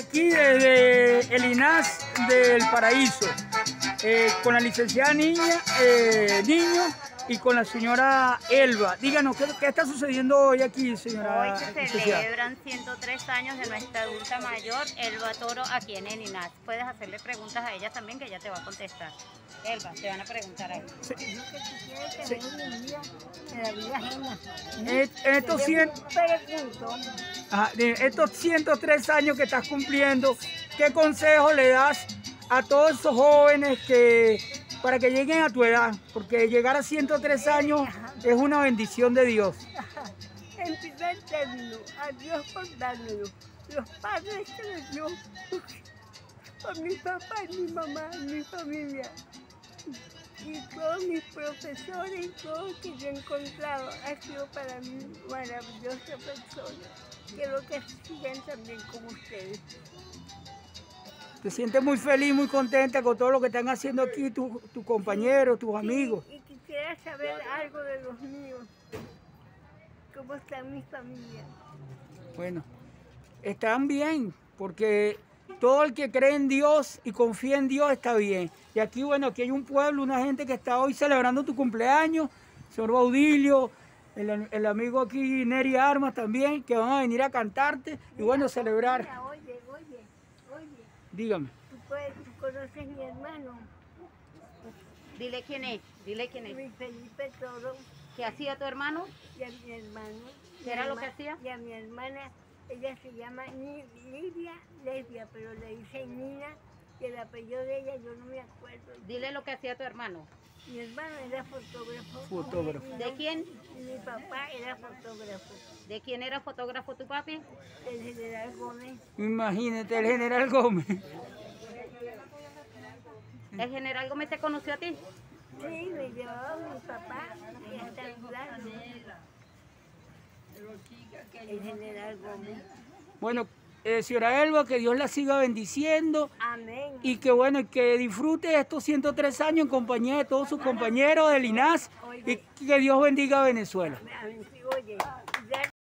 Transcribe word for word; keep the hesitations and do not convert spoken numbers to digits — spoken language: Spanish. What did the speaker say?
Aquí desde el I N A S del Paraíso, eh, con la licenciada niña, eh, Niño y con la señora Elba. Díganos, ¿qué, qué está sucediendo hoy aquí, señora? Hoy se celebran ciento tres años de nuestra adulta mayor, Elba Toro, aquí en el I N A S. Puedes hacerle preguntas a ella también, que ella te va a contestar. Elba, te van a preguntar a ella. Sí. Sí. De la vida ajena. Eh, estos, cien, ajá, de estos ciento tres años que estás cumpliendo, ¿qué consejo le das a todos esos jóvenes que para que lleguen a tu edad? Porque llegar a ciento tres años es una bendición de Dios. En primer término, a Dios por dármelo. Los padres que les dio por mi papá y mi mamá y mi familia. Y todos mis profesores y todo lo que yo he encontrado ha sido para mí maravillosa persona. Quiero que sigan también como ustedes. Te sientes muy feliz, muy contenta con todo lo que están haciendo aquí tus tu compañeros, tus amigos. Sí, y quisiera saber algo de los míos. ¿Cómo está mi familia? Bueno, están bien, porque todo el que cree en Dios y confía en Dios está bien. Y aquí, bueno, aquí hay un pueblo, una gente que está hoy celebrando tu cumpleaños, señor Baudilio, el, el amigo aquí Neri Armas también, que van a venir a cantarte y Mira, bueno, celebrar. Mira, oye, oye, oye. Dígame. ¿Tú, puedes, tú conoces a mi hermano? Dile quién es, dile quién es. Luis Felipe Toro. ¿Qué hacía tu hermano? Y a mi hermano. ¿Qué era lo que hacía? Y a mi hermana, ella se llama Ni, Lidia Lesbia, pero le dicen Nina, y el apellido de ella yo no me acuerdo. Dile lo que hacía tu hermano. Mi hermano era fotógrafo. Fotógrafo. Mi- ¿De quién? Mi papá era fotógrafo. ¿De quién era fotógrafo tu papi? El general Gómez. Imagínate, el general Gómez. ¿El general Gómez te conoció a ti? Sí, me llevaba mi papá y hasta el plano. El general Gómez. Bueno, eh, señora Elba, que Dios la siga bendiciendo. Amén. Y que bueno, y que disfrute estos ciento tres años en compañía de todos sus compañeros del I N A S y que Dios bendiga a Venezuela. Amén. Sí, oye.